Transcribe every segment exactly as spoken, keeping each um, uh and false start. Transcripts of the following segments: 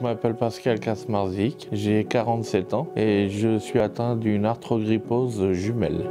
Je m'appelle Pascal Kaczmarzyk, j'ai quarante-sept ans et je suis atteint d'une arthrogrypose jumelle.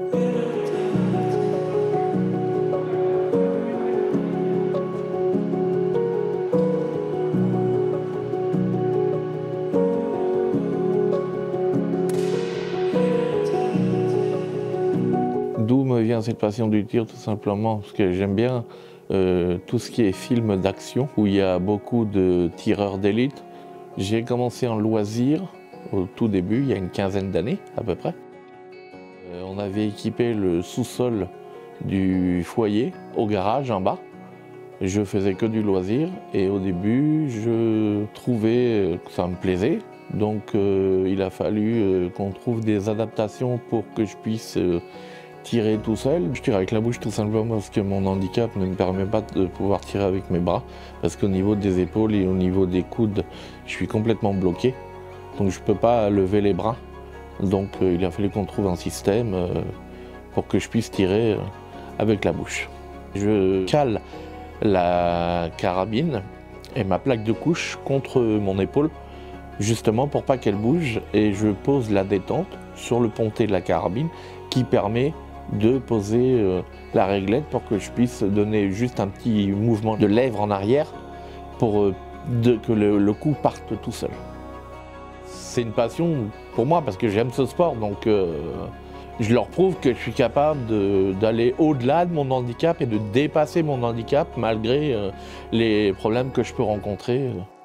D'où me vient cette passion du tir? Tout simplement parce que j'aime bien euh, tout ce qui est film d'action où il y a beaucoup de tireurs d'élite. J'ai commencé en loisir au tout début, il y a une quinzaine d'années à peu près. Euh, on avait équipé le sous-sol du foyer au garage en bas. Je faisais que du loisir et au début je trouvais que ça me plaisait. Donc euh, il a fallu euh, qu'on trouve des adaptations pour que je puisse euh, tirer tout seul. Je tire avec la bouche tout simplement parce que mon handicap ne me permet pas de pouvoir tirer avec mes bras. Parce qu'au niveau des épaules et au niveau des coudes, je suis complètement bloqué. Donc je ne peux pas lever les bras. Donc euh, il a fallu qu'on trouve un système euh, pour que je puisse tirer euh, avec la bouche. Je cale la carabine et ma plaque de couche contre mon épaule, justement pour pas qu'elle bouge, et je pose la détente sur le pontet de la carabine qui permet de poser euh, la réglette pour que je puisse donner juste un petit mouvement de lèvres en arrière pour euh, de, que le, le coup parte tout seul. C'est une passion pour moi parce que j'aime ce sport, donc euh, je leur prouve que je suis capable d'aller au-delà de mon handicap et de dépasser mon handicap malgré euh, les problèmes que je peux rencontrer.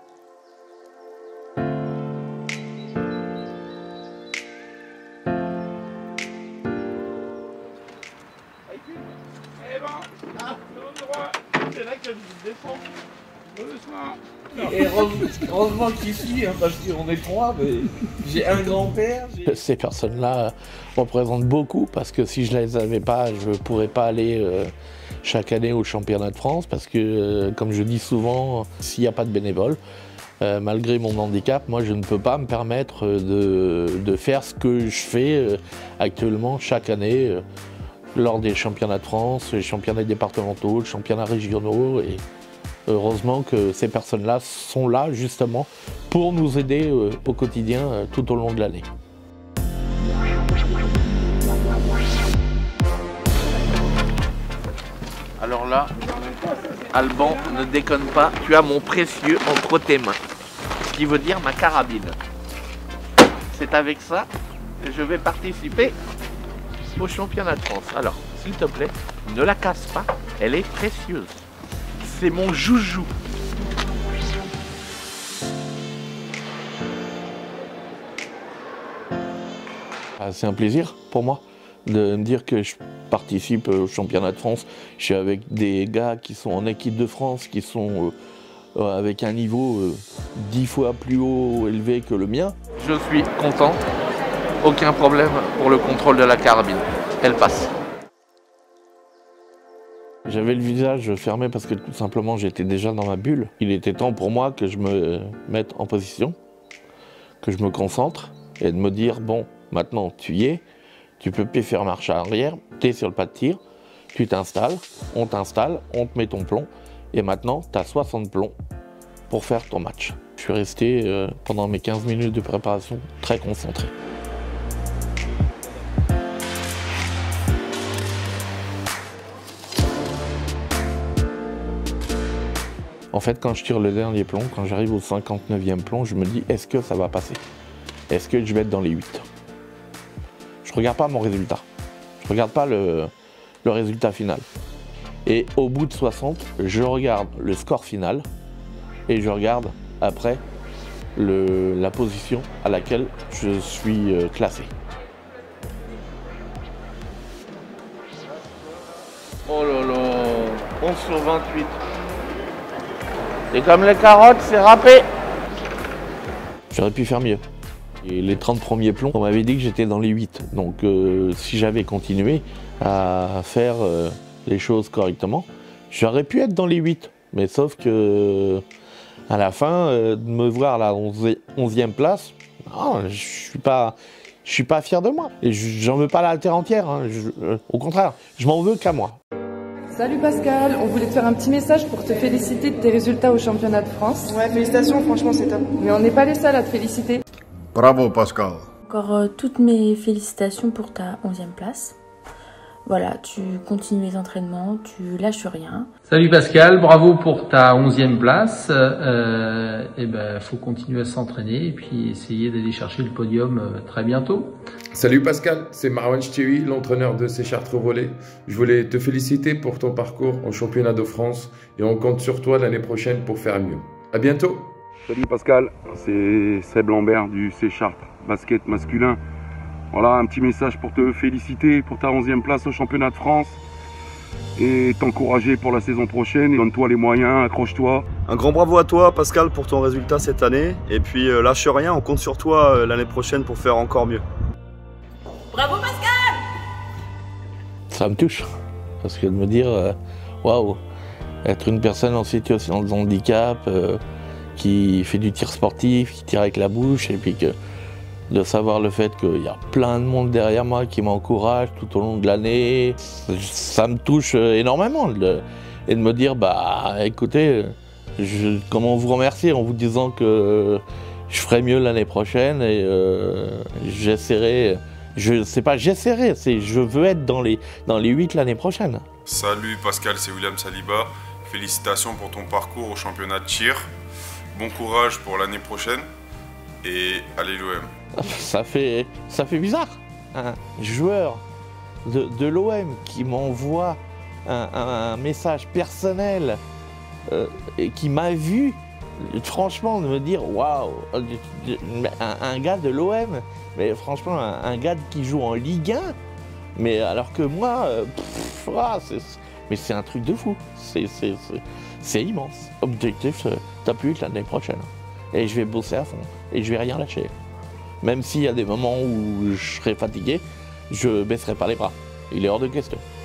Et heureusement qu'ici, hein, parce qu'on est trois, mais j'ai un grand-père. Ces personnes-là représentent beaucoup parce que si je ne les avais pas, je ne pourrais pas aller euh, chaque année au championnat de France parce que, euh, comme je dis souvent, s'il n'y a pas de bénévoles, euh, malgré mon handicap, moi je ne peux pas me permettre de, de faire ce que je fais euh, actuellement chaque année euh, lors des championnats de France, les championnats départementaux, les championnats régionaux. Et heureusement que ces personnes-là sont là justement pour nous aider euh, au quotidien euh, tout au long de l'année. Alors là, Alban, ne déconne pas, tu as mon précieux entre tes mains. Ce qui veut dire ma carabine. C'est avec ça que je vais participer au championnat de France. Alors, s'il te plaît, ne la casse pas, elle est précieuse. C'est mon joujou. C'est un plaisir pour moi de me dire que je participe au championnat de France. Je suis avec des gars qui sont en équipe de France, qui sont euh, avec un niveau euh, dix fois plus haut élevé que le mien. Je suis content. Aucun problème pour le contrôle de la carabine. Elle passe. J'avais le visage fermé parce que tout simplement j'étais déjà dans ma bulle. Il était temps pour moi que je me mette en position, que je me concentre et de me dire bon, maintenant tu y es, tu peux plus faire marche arrière, tu es sur le pas de tir, tu t'installes, on t'installe, on te met ton plomb et maintenant tu as soixante plombs pour faire ton match. Je suis resté euh, pendant mes quinze minutes de préparation très concentré. En fait, quand je tire le dernier plomb, quand j'arrive au cinquante-neuvième plomb, je me dis, est-ce que ça va passer? Est-ce que je vais être dans les huit? Je ne regarde pas mon résultat. Je ne regarde pas le, le résultat final. Et au bout de soixante, je regarde le score final et je regarde après le, la position à laquelle je suis euh, classé. Oh là là, onze sur vingt-huit. C'est comme les carottes, c'est râpé. J'aurais pu faire mieux. Et les trente premiers plombs, on m'avait dit que j'étais dans les huit. Donc euh, si j'avais continué à faire euh, les choses correctement, j'aurais pu être dans les huit. Mais sauf que à la fin, euh, de me voir à la onzième place, non, je suis pas, je suis pas fier de moi. Et j'en veux pas la terre entière. Hein. Je, euh, au contraire, je m'en veux qu'à moi. Salut Pascal, on voulait te faire un petit message pour te féliciter de tes résultats au championnat de France. Ouais, félicitations, franchement c'est top. Mais on n'est pas les seuls à te féliciter. Bravo Pascal. Encore euh, toutes mes félicitations pour ta onzième place. Voilà, tu continues les entraînements, tu lâches rien. Salut Pascal, bravo pour ta onzième place. Euh, et ben, faut continuer à s'entraîner et puis essayer d'aller chercher le podium euh, très bientôt. Salut Pascal, c'est Marwan Ch'tioui, l'entraîneur de Séchartres Volley. Je voulais te féliciter pour ton parcours au championnat de France et on compte sur toi l'année prochaine pour faire mieux. À bientôt. Salut Pascal, c'est Seb Lambert du Séchartres basket masculin. Voilà, un petit message pour te féliciter pour ta onzième place au championnat de France et t'encourager pour la saison prochaine. Donne-toi les moyens, accroche-toi. Un grand bravo à toi Pascal pour ton résultat cette année et puis euh, lâche rien, on compte sur toi euh, l'année prochaine pour faire encore mieux. Bravo Pascal! Ça me touche, parce que de me dire, waouh, wow, être une personne en situation de handicap, euh, qui fait du tir sportif, qui tire avec la bouche, et puis que de savoir le fait qu'il y a plein de monde derrière moi qui m'encourage tout au long de l'année, ça me touche énormément. De, et de me dire, bah écoutez, je, comment vous remercier en vous disant que je ferai mieux l'année prochaine et euh, j'essaierai, je sais pas, j'essaierai, c'est je veux être dans les, dans les huit l'année prochaine. Salut Pascal, c'est William Saliba. Félicitations pour ton parcours au championnat de tir. Bon courage pour l'année prochaine et allez l'O M. Ça fait, ça fait bizarre. Un joueur de, de l'O M qui m'envoie un, un, un message personnel euh, et qui m'a vu, franchement, de me dire waouh, un, un gars de l'O M, mais franchement, un, un gars qui joue en Ligue un, mais alors que moi, pff, ah, c'est, mais c'est un truc de fou. C'est immense. Objectif, top huit l'année prochaine. Et je vais bosser à fond. Et je vais rien lâcher. Même s'il y a des moments où je serai fatigué, je baisserai pas les bras. Il est hors de question.